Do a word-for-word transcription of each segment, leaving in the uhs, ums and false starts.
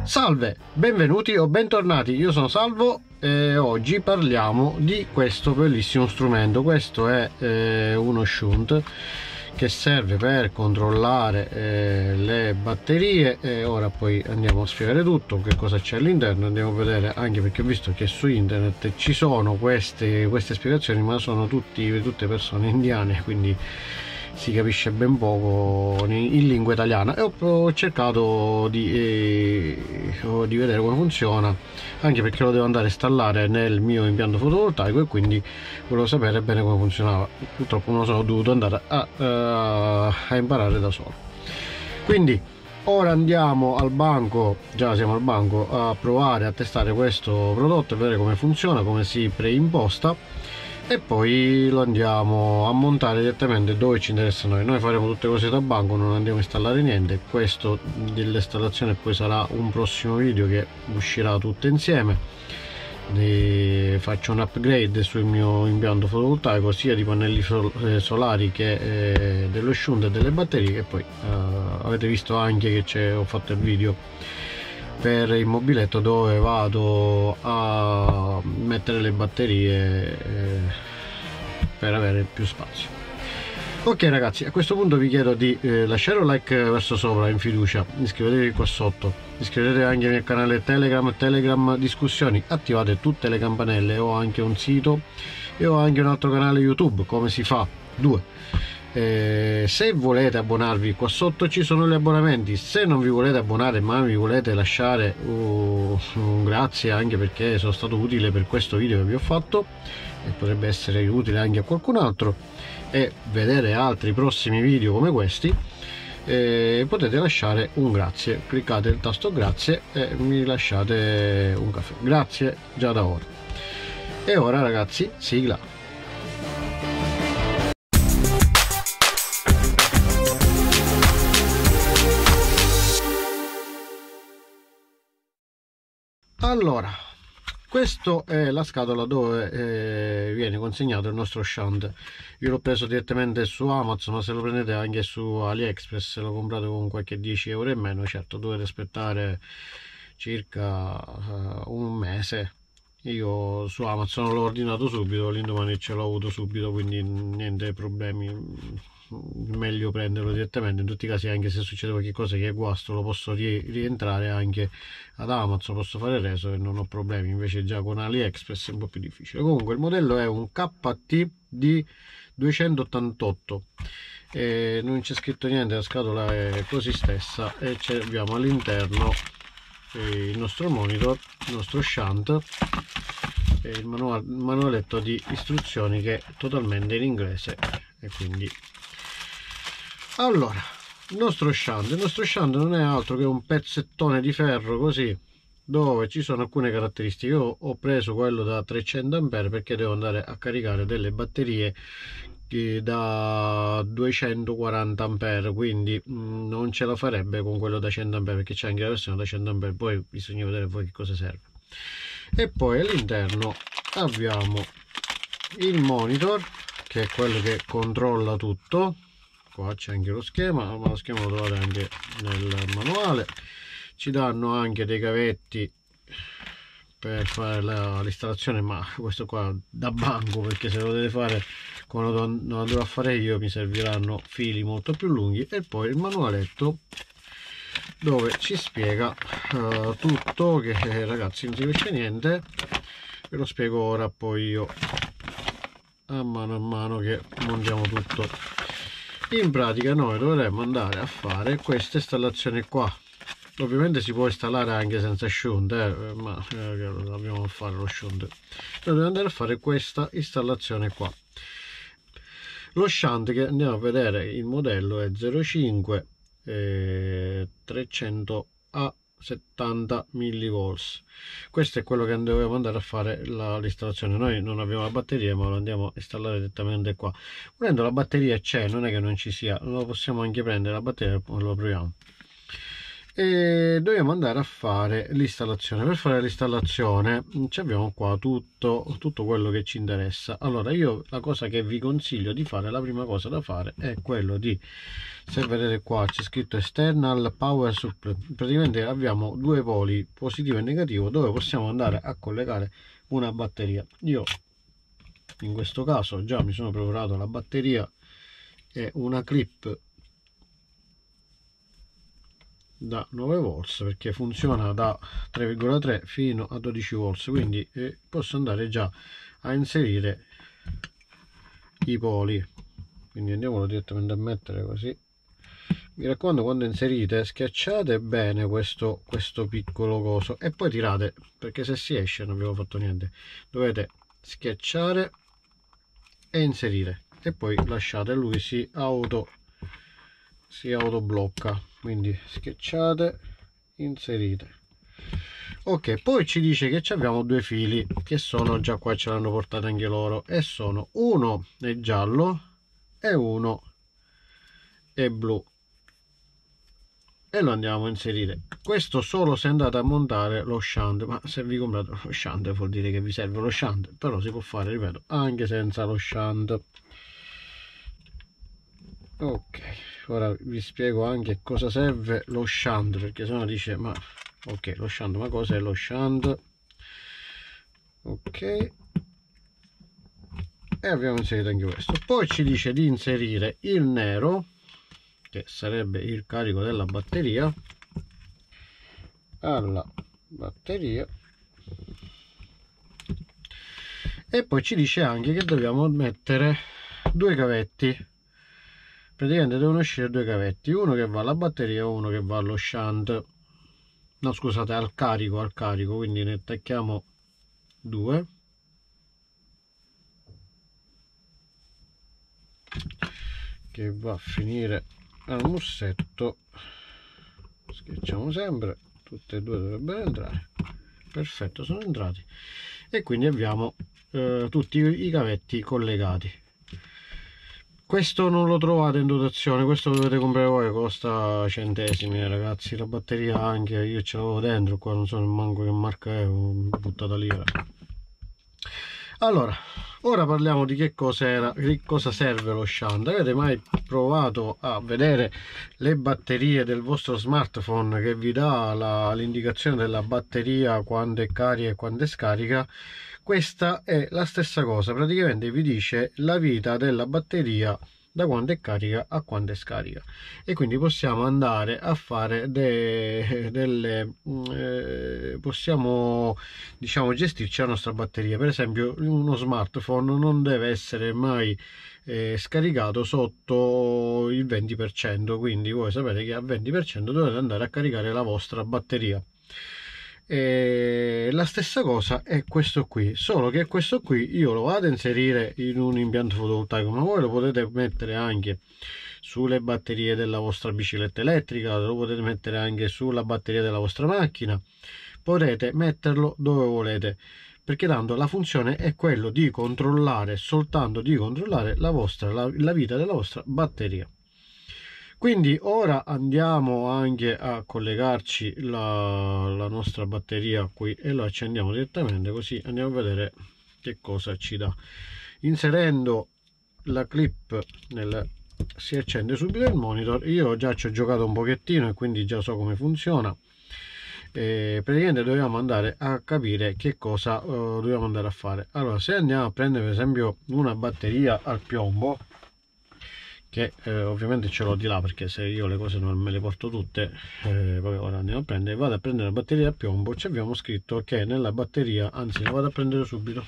Salve, benvenuti o bentornati, io sono Salvo e oggi parliamo di questo bellissimo strumento. Questo è eh, uno shunt che serve per controllare eh, le batterie e ora poi andiamo a spiegare tutto, che cosa c'è all'interno, andiamo a vedere, anche perché ho visto che su internet ci sono queste, queste spiegazioni, ma sono tutti, tutte persone indiane, quindi si capisce ben poco in lingua italiana, e ho, ho cercato di, eh, di vedere come funziona, anche perché lo devo andare a installare nel mio impianto fotovoltaico e quindi volevo sapere bene come funzionava. Purtroppo non lo so, ho dovuto andare a, a, a imparare da solo. Quindi ora andiamo al banco, già siamo al banco, a provare a testare questo prodotto e vedere come funziona, come si preimposta, e poi lo andiamo a montare direttamente dove ci interessa a noi. Noi faremo tutte cose da banco, non andiamo a installare niente. Questo dell'installazione poi sarà un prossimo video che uscirà tutto insieme. E faccio un upgrade sul mio impianto fotovoltaico, sia di pannelli sol solari che eh, dello shunt e delle batterie. E poi eh, avete visto anche che ho fatto il video per il mobiletto dove vado a mettere le batterie eh, per avere più spazio. Ok ragazzi, a questo punto vi chiedo di eh, lasciare un like verso sopra in fiducia, iscrivetevi qua sotto, iscrivetevi anche al mio canale Telegram, Telegram discussioni, attivate tutte le campanelle. Ho anche un sito e ho anche un altro canale YouTube. Come si fa? Due. Eh, se volete abbonarvi, qua sotto ci sono gli abbonamenti. Se non vi volete abbonare ma vi volete lasciare uh, un grazie, anche perché sono stato utile per questo video che vi ho fatto e potrebbe essere utile anche a qualcun altro, e vedere altri prossimi video come questi, eh, potete lasciare un grazie. Cliccate il tasto grazie e mi lasciate un caffè. Grazie già da ora. E ora ragazzi, sigla. Allora, questa è la scatola dove eh, viene consegnato il nostro shunt. Io l'ho preso direttamente su Amazon, ma se lo prendete anche su AliExpress, se lo comprate con qualche dieci euro in meno, certo dovete aspettare circa uh, un mese. Io su Amazon l'ho ordinato subito, l'indomani ce l'ho avuto subito, quindi niente problemi. Meglio prenderlo direttamente. In tutti i casi, anche se succede qualche cosa che è guasto, lo posso rientrare anche ad Amazon, posso fare reso e non ho problemi. Invece già con AliExpress è un po' più difficile. Comunque il modello è un K T D duecentottantotto e non c'è scritto niente, la scatola è così stessa e abbiamo all'interno il nostro monitor, il nostro shunt e il manuale, manualetto di istruzioni che è totalmente in inglese. E quindi allora il nostro shunt il nostro shunt non è altro che un pezzettone di ferro così, dove ci sono alcune caratteristiche. Io ho preso quello da trecento ampere perché devo andare a caricare delle batterie da duecentoquaranta ampere, quindi mh, non ce la farebbe con quello da cento ampere, perché c'è anche la versione da cento ampere, poi bisogna vedere poi che cosa serve. E poi all'interno abbiamo il monitor, che è quello che controlla tutto. Qua c'è anche lo schema, ma lo schema lo trovate anche nel manuale. Ci danno anche dei cavetti per fare l'installazione, ma questo qua da banco, perché se lo dovete fare come non lo dovrò fare io mi serviranno fili molto più lunghi. E poi il manualetto dove ci spiega uh, tutto, che eh, ragazzi non si capisce niente, ve lo spiego ora poi io a mano a mano che montiamo tutto. In pratica noi dovremmo andare a fare questa installazione qua. Ovviamente si può installare anche senza shunt, eh, ma eh, dobbiamo fare lo shunt. Noi dobbiamo andare a fare questa installazione qua. Lo shunt, che andiamo a vedere, il modello è zero cinque eh, trecento A settanta millivolt. Questo è quello che dobbiamo andare a fare l'installazione. Noi non abbiamo la batteria, ma lo andiamo a installare direttamente qua. Volendo la batteria c'è, non è che non ci sia, lo possiamo anche prendere la batteria e lo proviamo. e dobbiamo andare a fare l'installazione. Per fare l'installazione abbiamo qua tutto, tutto quello che ci interessa. Allora, io la cosa che vi consiglio di fare, la prima cosa da fare è quello di, se vedete qua c'è scritto external power supply, praticamente abbiamo due poli, positivo e negativo, dove possiamo andare a collegare una batteria. Io in questo caso già mi sono preparato la batteria e una clip da nove volt, perché funziona da tre virgola tre fino a dodici volt, quindi eh, posso andare già a inserire i poli. Quindi andiamolo direttamente a mettere così. Mi raccomando, quando inserite schiacciate bene questo, questo piccolo coso e poi tirate, perché se si esce non abbiamo fatto niente. Dovete schiacciare e inserire e poi lasciate, lui si auto si auto blocca. Quindi schiacciate, inserite. Ok, poi ci dice che abbiamo due fili che sono già qua, ce l'hanno portato anche loro, e sono uno è giallo e uno è blu, e lo andiamo a inserire. Questo solo se andate a montare lo shunt, ma se vi comprate lo shunt vuol dire che vi serve lo shunt, però si può fare, ripeto, anche senza lo shunt. Ok, ora vi spiego anche cosa serve lo shunt, perché sennò dice ma ok, lo shunt, ma cosa è lo shunt? Ok, e abbiamo inserito anche questo. Poi ci dice di inserire il nero, che sarebbe il carico della batteria, alla batteria, e poi ci dice anche che dobbiamo mettere due cavetti. Praticamente devono uscire due cavetti, uno che va alla batteria e uno che va allo shunt, no scusate, al carico, al carico, quindi ne attacchiamo due che va a finire al mussetto. Schiacciamo sempre, tutte e due dovrebbero entrare. Perfetto, sono entrati, e quindi abbiamo eh, tutti i cavetti collegati. Questo non lo trovate in dotazione, questo lo dovete comprare voi, costa centesimi ragazzi. La batteria anche, io ce l'avevo dentro qua, non so manco che marca è, buttata lì. Allora, ora parliamo di che cosa, di cosa serve lo shunt. Avete mai provato a vedere le batterie del vostro smartphone che vi dà l'indicazione della batteria, quando è carica e quando è scarica? Questa è la stessa cosa, praticamente vi dice la vita della batteria da quando è carica a quando è scarica, e quindi possiamo andare a fare de, delle eh, possiamo, diciamo, gestirci la nostra batteria. Per esempio, uno smartphone non deve essere mai eh, scaricato sotto il venti per cento, quindi voi sapete che al venti per cento dovete andare a caricare la vostra batteria. E la stessa cosa è questo qui, solo che questo qui io lo vado a inserire in un impianto fotovoltaico, ma voi lo potete mettere anche sulle batterie della vostra bicicletta elettrica, lo potete mettere anche sulla batteria della vostra macchina, potete metterlo dove volete, perché tanto la funzione è quello di controllare, soltanto di controllare la vostra la, la vita della vostra batteria. Quindi ora andiamo anche a collegarci la, la nostra batteria qui e lo accendiamo direttamente, così andiamo a vedere che cosa ci dà. Inserendo la clip nel, si accende subito il monitor. Io già ci ho giocato un pochettino e quindi già so come funziona. E praticamente dobbiamo andare a capire che cosa uh, dobbiamo andare a fare. Allora, se andiamo a prendere per esempio una batteria al piombo, che eh, ovviamente ce l'ho di là, perché se io le cose non me le porto tutte, eh, vabbè, ora andiamo a prendere, vado a prendere la batteria a piombo. Ci abbiamo scritto che nella batteria, anzi la vado a prendere subito.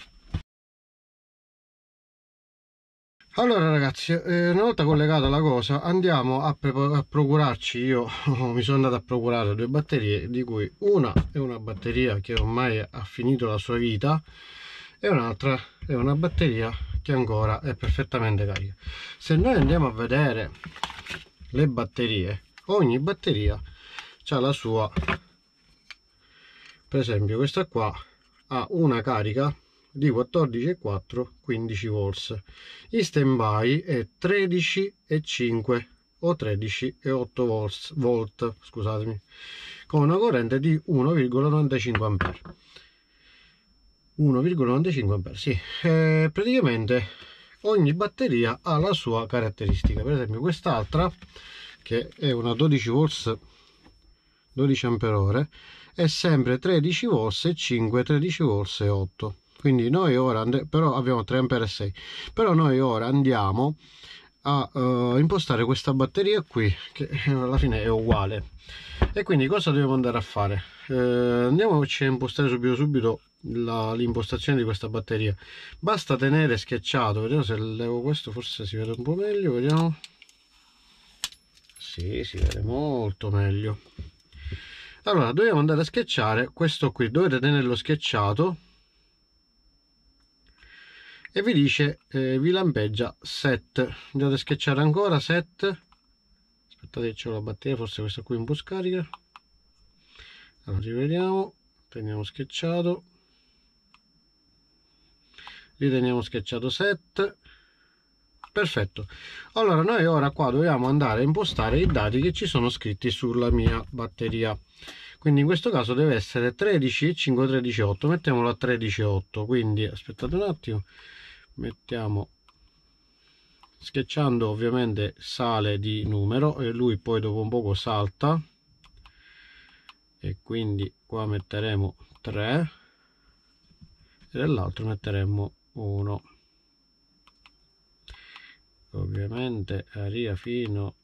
Allora ragazzi, eh, una volta collegata la cosa, andiamo a, a procurarci, io mi sono andato a procurare due batterie, di cui una è una batteria che ormai ha finito la sua vita e un'altra è una batteria che ancora è perfettamente carica. Se noi andiamo a vedere le batterie, ogni batteria ha la sua, per esempio questa qua ha una carica di quattordici virgola quattro quindici volt, in stand by è tredici virgola cinque o tredici e otto volt, scusatemi, con una corrente di uno virgola novantacinque ampere. uno virgola novantacinque ampere, sì. Eh, praticamente ogni batteria ha la sua caratteristica. Per esempio quest'altra, che è una dodici volt dodici ampere ore, è sempre tredici volt e cinque, tredici volt e otto. Quindi noi ora, però abbiamo tre ampere e sei, però noi ora andiamo a uh, impostare questa batteria qui, che alla fine è uguale. E quindi cosa dobbiamo andare a fare? Eh, andiamoci a impostare subito subito l'impostazione di questa batteria. Basta tenere schiacciato, vediamo se levo questo, forse si vede un po' meglio, vediamo. Sì, si vede molto meglio. Allora dobbiamo andare a schiacciare questo qui, dovete tenerlo schiacciato e vi dice, eh, vi lampeggia set. Andate a schiacciare ancora set. Aspettate che c'è la batteria, forse questa qui è un po' scarica. Allora rivediamo, teniamo schiacciato, riteniamo schiacciato set. Perfetto. Allora noi ora qua dobbiamo andare a impostare i dati che ci sono scritti sulla mia batteria. Quindi in questo caso deve essere tredici cinque tredici otto, mettiamolo a tredici otto. Quindi aspettate un attimo, mettiamo, schiacciando ovviamente sale di numero e lui poi dopo un poco salta, e quindi qua metteremo tre e nell'altro metteremo uno. Ovviamente arriva fino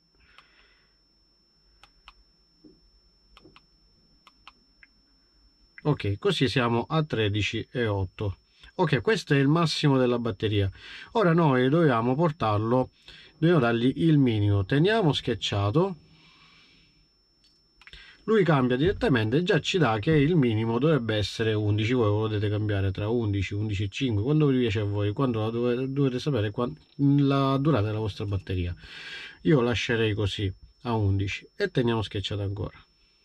ok, così siamo a tredici e otto. Ok, questo è il massimo della batteria. Ora noi dobbiamo portarlo, dobbiamo dargli il minimo. Teniamo schiacciato, lui cambia direttamente, già ci dà che il minimo dovrebbe essere undici. Voi potete cambiare tra undici, undici e cinque, quando vi piace a voi, quando la dovete, dovete sapere quando, la durata della vostra batteria. Io lascerei così a undici e teniamo schiacciato ancora.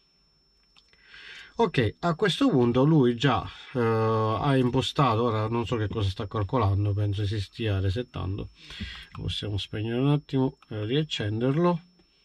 Ok, a questo punto lui già eh, ha impostato, ora non so che cosa sta calcolando, penso si stia resettando. Possiamo spegnere un attimo e riaccenderlo.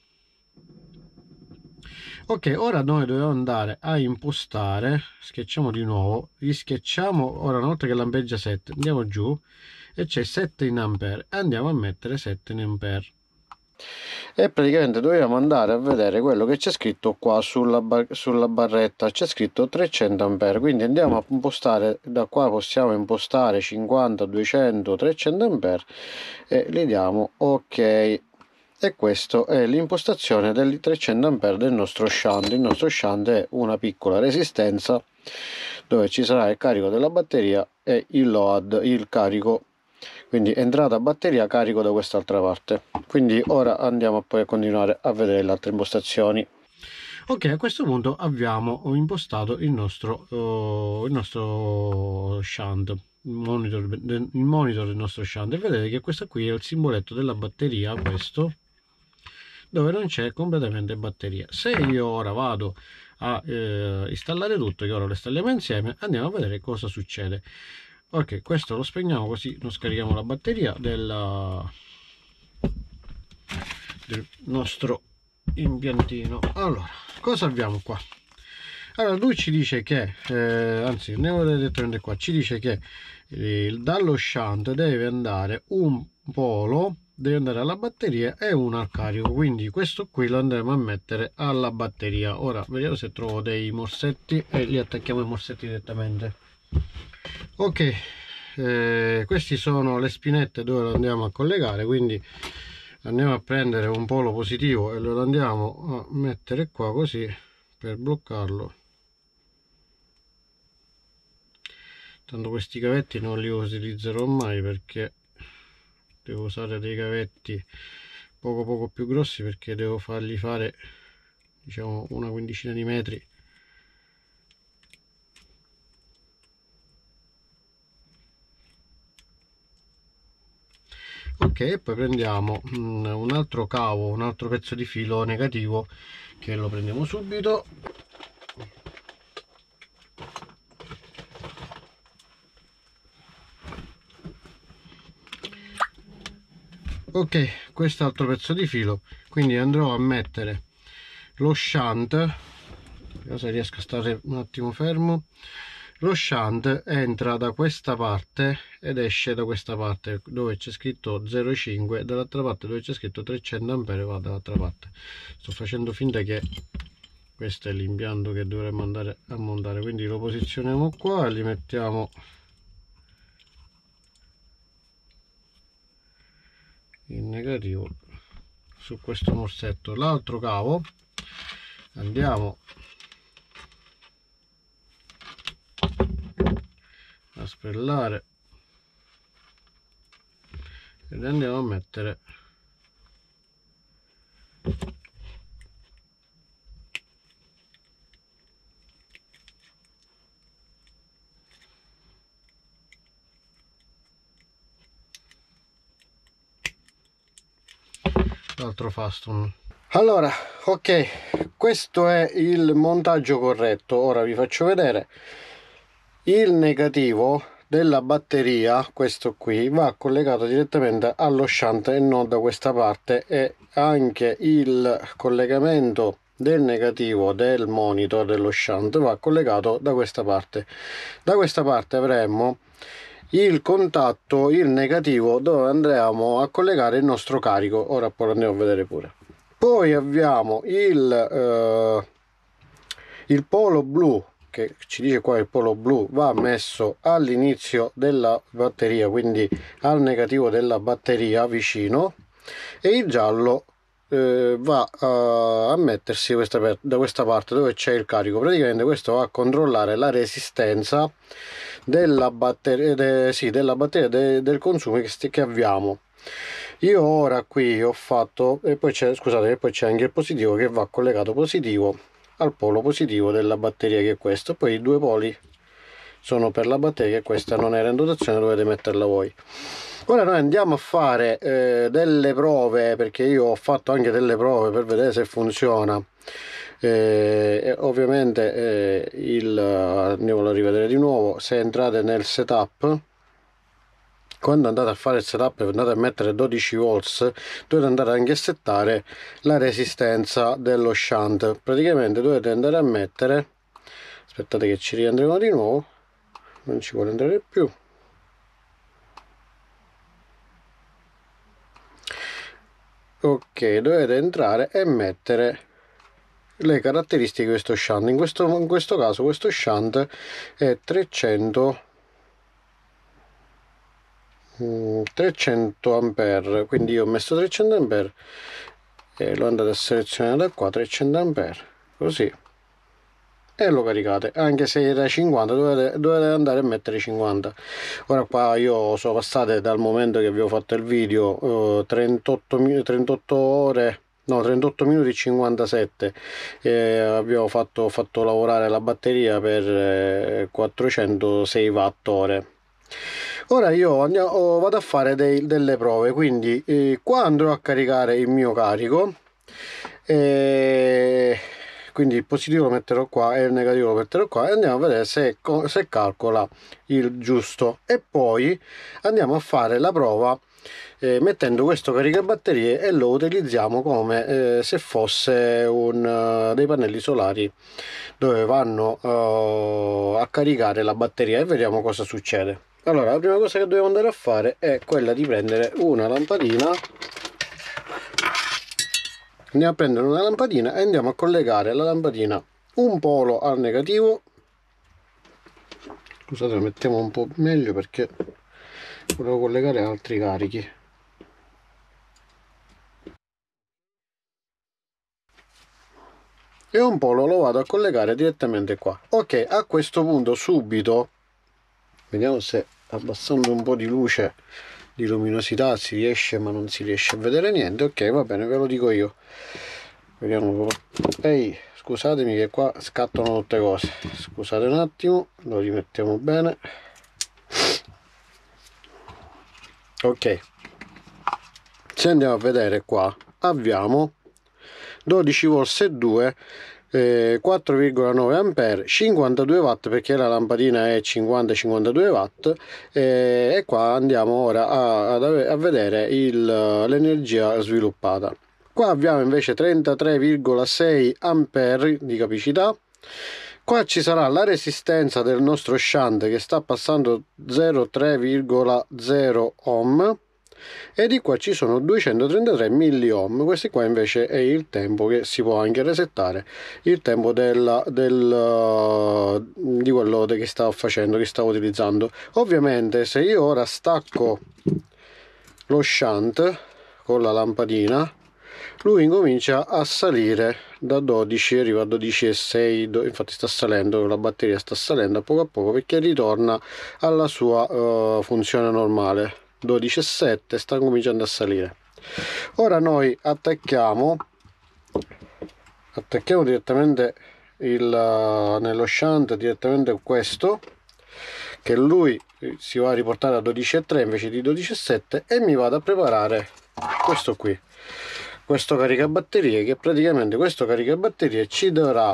Ok, ora noi dobbiamo andare a impostare, schiacciamo di nuovo, rischiacciamo, ora una volta che lampeggia sette, andiamo giù e c'è sette in ampere, andiamo a mettere sette in ampere. E praticamente dobbiamo andare a vedere quello che c'è scritto qua sulla, bar sulla barretta, c'è scritto trecento ampere, quindi andiamo a impostare, da qua possiamo impostare cinquanta, duecento, trecento ampere e gli diamo ok. E questa è l'impostazione del trecento ampere del nostro shunt. Il nostro shunt è una piccola resistenza dove ci sarà il carico della batteria e il load, il carico, quindi entrata batteria, carico da quest'altra parte. Quindi ora andiamo poi a continuare a vedere le altre impostazioni. Ok, a questo punto abbiamo impostato il nostro, uh, il nostro shunt, il monitor, il monitor del nostro shunt, e vedete che questo qui è il simboletto della batteria, questo, dove non c'è completamente batteria. Se io ora vado a eh, installare tutto, che ora lo installiamo insieme, andiamo a vedere cosa succede. Ok, questo lo spegniamo così non scarichiamo la batteria della, del nostro impiantino. Allora, cosa abbiamo qua? Allora lui ci dice che eh, anzi andiamo direttamente qua, ci dice che eh, dallo shunt deve andare un polo, deve andare alla batteria e uno al carico, quindi questo qui lo andremo a mettere alla batteria. Ora vediamo se trovo dei morsetti e li attacchiamo i morsetti direttamente. Ok, eh, questi sono le spinette dove lo andiamo a collegare, quindi andiamo a prendere un polo positivo e lo andiamo a mettere qua così per bloccarlo. Tanto questi cavetti non li utilizzerò mai perché devo usare dei cavetti poco poco più grossi, perché devo fargli fare diciamo una quindicina di metri. Ok, poi prendiamo un altro cavo, un altro pezzo di filo negativo che lo prendiamo subito. Ok, quest'altro pezzo di filo quindi andrò a mettere lo shunt, se riesco a stare un attimo fermo. Lo shunt entra da questa parte ed esce da questa parte dove c'è scritto zero virgola cinque, dall'altra parte dove c'è scritto trecento ampere va dall'altra parte. Sto facendo finta che questo è l'impianto che dovremmo andare a montare, quindi lo posizioniamo qua e li mettiamo in negativo su questo morsetto. L'altro cavo andiamo a spellare ed andiamo a mettere l'altro faston. Allora, ok, questo è il montaggio corretto. Ora vi faccio vedere il negativo della batteria. Questo qui va collegato direttamente allo shunt e non da questa parte, e anche il collegamento del negativo del monitor dello shunt va collegato da questa parte. Da questa parte avremo il contatto, il negativo, dove andremo a collegare il nostro carico. Ora poi lo andiamo a vedere pure. Poi abbiamo il, eh, il polo blu, che ci dice qua il polo blu va messo all'inizio della batteria, quindi al negativo della batteria vicino, e il giallo eh, va a, a mettersi questa, da questa parte dove c'è il carico. Praticamente questo va a controllare la resistenza della batteria, de, sì, della batteria de, del consumo che, che abbiamo. Io ora qui ho fatto, e poi c'è, scusate, e poi c'è anche il positivo che va collegato positivo al polo positivo della batteria, che è questo. Poi i due poli sono per la batteria, che questa non era in dotazione, dovete metterla voi. Ora noi andiamo a fare eh, delle prove, perché io ho fatto anche delle prove per vedere se funziona. Eh, e ovviamente eh, il andiamo a rivedere di nuovo. Se entrate nel setup, quando andate a fare il setup, andate a mettere dodici volts, dovete andare anche a settare la resistenza dello shunt. Praticamente dovete andare a mettere, aspettate che ci riandremo di nuovo, non ci vuole entrare più, ok, dovete entrare e mettere le caratteristiche di questo shunt. In questo, in questo caso questo shunt è trecento trecento ampere, quindi io ho messo trecento ampere e lo andate a selezionare da qua, trecento ampere, così, e lo caricate. Anche se era cinquanta, dovete, dovete andare a mettere cinquanta. Ora qua io sono passate dal momento che vi ho fatto il video eh, trentotto, trentotto ore, no, trentotto minuti e cinquantasette, e abbiamo fatto, fatto lavorare la batteria per eh, quattrocentosei watt ore. Ora io andiamo, vado a fare dei, delle prove, quindi eh, qua andrò a caricare il mio carico, e quindi il positivo lo metterò qua e il negativo lo metterò qua, e andiamo a vedere se, se calcola il giusto, e poi andiamo a fare la prova eh, mettendo questo caricabatterie, e lo utilizziamo come eh, se fosse un, uh, dei pannelli solari dove vanno uh, a caricare la batteria, e vediamo cosa succede. Allora, la prima cosa che dobbiamo andare a fare è quella di prendere una lampadina. Andiamo a prendere una lampadina e andiamo a collegare la lampadina un polo al negativo. Scusate, lo mettiamo un po' meglio perché volevo collegare altri carichi. E un polo lo vado a collegare direttamente qua. Ok, a questo punto subito, vediamo se abbassando un po' di luce, di luminosità, si riesce, ma non si riesce a vedere niente. Ok, va bene, ve lo dico io. Vediamo. Ehi, scusatemi che qua scattano tutte cose, scusate un attimo, lo rimettiamo bene. Ok, se andiamo a vedere qua abbiamo dodici volt e due, eh, quattro virgola nove ampere, cinquantadue watt, perché la lampadina è cinquanta cinquantadue watt, eh, e qua andiamo ora a, a, a vedere l'energia sviluppata. Qua abbiamo invece trentatré virgola sei ampere di capacità. Qua ci sarà la resistenza del nostro shunt che sta passando zero virgola tre virgola zero ohm, e di qua ci sono duecentotrentatré milliohm. Questo qua invece è il tempo che si può anche resettare, il tempo del, del, di quello che stavo facendo, che stavo utilizzando. Ovviamente se io ora stacco lo shunt con la lampadina, lui incomincia a salire da dodici, arriva a dodici virgola sei, infatti sta salendo, la batteria sta salendo a poco a poco perché ritorna alla sua uh, funzione normale. Dodici virgola sette, sta cominciando a salire. Ora noi attacchiamo attacchiamo direttamente il, uh, nello shunt direttamente questo, che lui si va a riportare a dodici virgola tre invece di dodici virgola sette, e mi vado a preparare questo qui, questo caricabatterie, che praticamente questo caricabatterie ci darà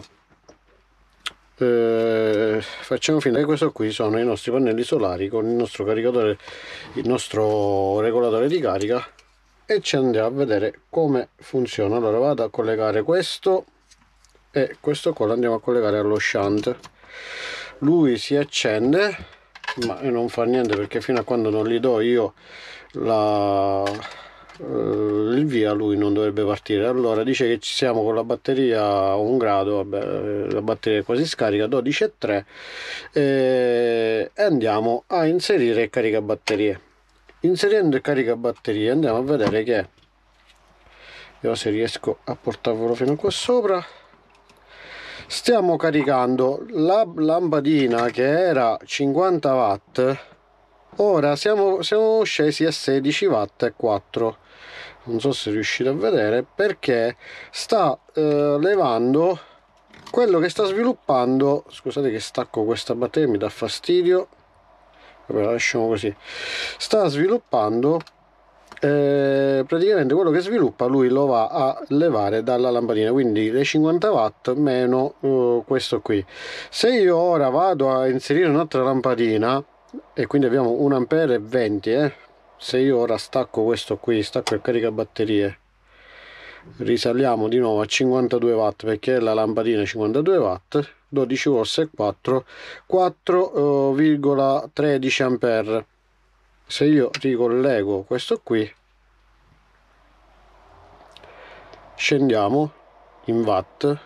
eh, facciamo finta che questo qui sono i nostri pannelli solari con il nostro caricatore, il nostro regolatore di carica, e ci andiamo a vedere come funziona. Allora vado a collegare questo e questo qua lo andiamo a collegare allo shunt. Lui si accende, ma non fa niente perché fino a quando non gli do io la il via lui non dovrebbe partire. Allora dice che ci siamo con la batteria a un grado, vabbè, la batteria è quasi scarica, dodici virgola tre, e andiamo a inserire il caricabatterie. Inserendo il caricabatterie andiamo a vedere che io, se riesco a portarvelo fino a qua sopra, stiamo caricando la lampadina che era cinquanta watt, ora siamo, siamo scesi a sedici watt e quattro. Non so se riuscite a vedere, perché sta eh, levando quello che sta sviluppando. Scusate che stacco questa batteria, mi dà fastidio, vabbè, la lasciamo così. Sta sviluppando eh, praticamente quello che sviluppa lui lo va a levare dalla lampadina, quindi le cinquanta watt meno uh, questo qui. Se io ora vado a inserire un'altra lampadina, e quindi abbiamo un ampere e venti, eh se io ora stacco questo qui, stacco il caricabatterie, risaliamo di nuovo a cinquantadue watt perché è la lampadina cinquantadue watt, dodici volts e quattro, quattro virgola tredici ampere. Se io ricollego questo qui, scendiamo in watt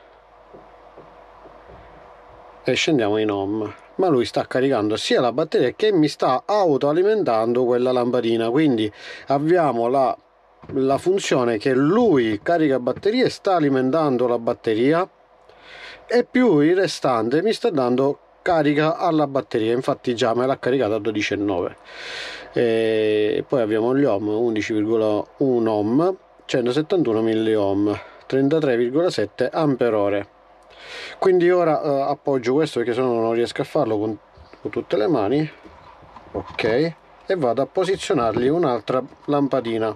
e scendiamo in ohm, ma lui sta caricando sia la batteria che mi sta autoalimentando quella lampadina, quindi abbiamo la, la funzione che lui carica batterie, sta alimentando la batteria, e più il restante mi sta dando carica alla batteria. Infatti già me l'ha caricata a dodici virgola nove. E poi abbiamo gli ohm, undici virgola uno ohm, centosettantuno milliohm, trentatré virgola sette ampere ore. Quindi ora eh, appoggio questo perché sennò non riesco a farlo con, con tutte le mani, ok, e vado a posizionargli un'altra lampadina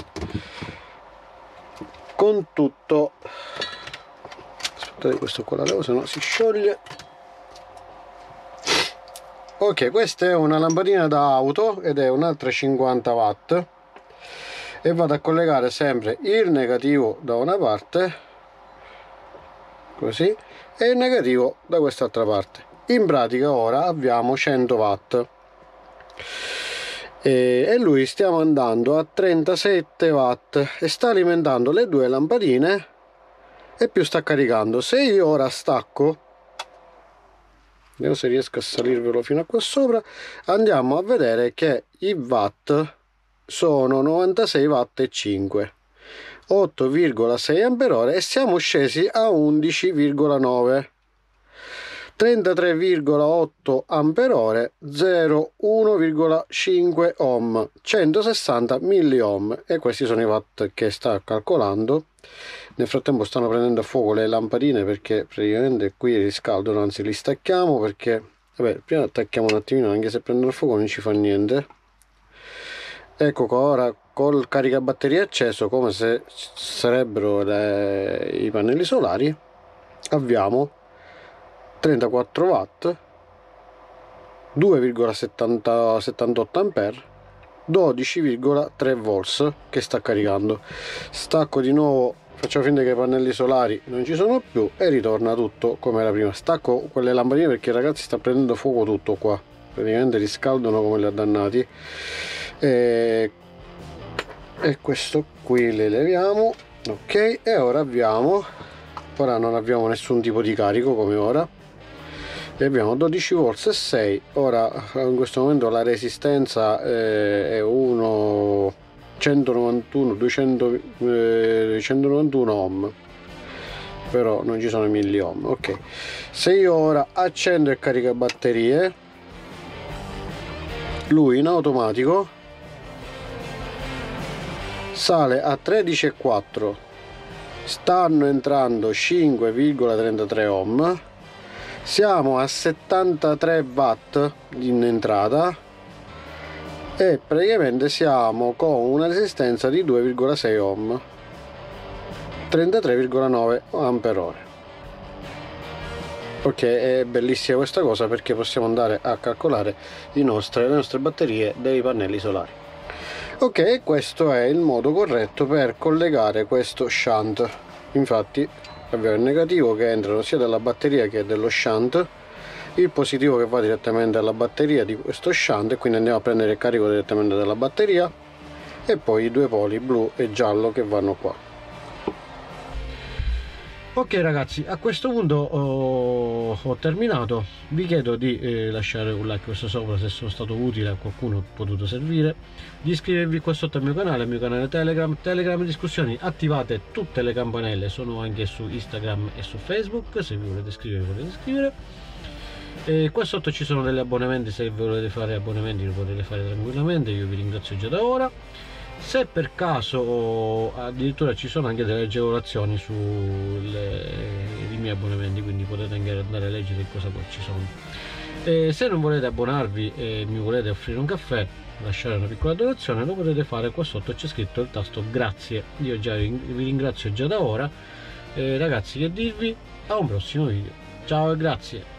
con tutto. Aspettate, questo qua la levo, se no si scioglie. Ok, questa è una lampadina da auto ed è un'altra cinquanta watt, e vado a collegare sempre il negativo da una parte, così, e il negativo da quest'altra parte. In pratica ora abbiamo cento watt e, e lui stiamo andando a trentasette watt e sta alimentando le due lampadine e più sta caricando. Se io ora stacco, vediamo se riesco a salirvelo fino a qua sopra, andiamo a vedere che i watt sono novantasei watt e cinque, otto virgola sei ampere ore, e siamo scesi a undici virgola nove, trentatré virgola otto ampere ore, zero virgola uno virgola cinque ohm, centosessanta milliohm, e questi sono i watt che sta calcolando. Nel frattempo stanno prendendo a fuoco le lampadine perché praticamente qui riscaldano, anzi li stacchiamo perché vabbè, prima attacchiamo un attimino, anche se prendono a fuoco non ci fa niente. Ecco qua, ora col caricabatterie acceso come se sarebbero le, i pannelli solari, abbiamo trentaquattro watt, due virgola settantotto ampere, dodici virgola tre volt che sta caricando. Stacco di nuovo, facciamo finta che i pannelli solari non ci sono più e ritorna tutto come era prima. Stacco quelle lampadine perché ragazzi sta prendendo fuoco tutto qua, praticamente riscaldano come le addannati. E, e questo qui le leviamo, ok, e ora avviamo. Ora non abbiamo nessun tipo di carico come ora e abbiamo dodici volt e sei. Ora in questo momento la resistenza è uno centonovantuno duecento eh, centonovantuno ohm, però non ci sono milli ohm. Ok, se io ora accendo e carico batterie, lui in automatico sale a tredici virgola quattro, stanno entrando cinque virgola trentatré ohm, siamo a settantatré watt in entrata e praticamente siamo con una resistenza di due virgola sei ohm, trentatré virgola nove ampere ore. Ok, è bellissima questa cosa perché possiamo andare a calcolare i nostre, le nostre batterie dei pannelli solari. Ok, questo è il modo corretto per collegare questo shunt. Infatti abbiamo il negativo che entrano sia dalla batteria che dello shunt, il positivo che va direttamente alla batteria di questo shunt e quindi andiamo a prendere il carico direttamente dalla batteria, e poi i due poli blu e giallo che vanno qua. Ok ragazzi, a questo punto ho, ho terminato. Vi chiedo di eh, lasciare un like questo sopra se sono stato utile, a qualcuno potuto servire, di iscrivervi qua sotto al mio canale, al mio canale Telegram, Telegram discussioni, attivate tutte le campanelle, sono anche su Instagram e su Facebook, se vi volete iscrivere potete iscrivere. E qua sotto ci sono degli abbonamenti, se volete fare abbonamenti lo potete fare tranquillamente, io vi ringrazio già da ora. Se per caso addirittura ci sono anche delle agevolazioni sui miei abbonamenti, quindi potete anche andare a leggere cosa poi ci sono. E se non volete abbonarvi e mi volete offrire un caffè, lasciare una piccola donazione, lo potete fare. Qua sotto c'è scritto il tasto grazie. Io già vi ringrazio già da ora. E ragazzi, che dirvi, a un prossimo video. Ciao e grazie.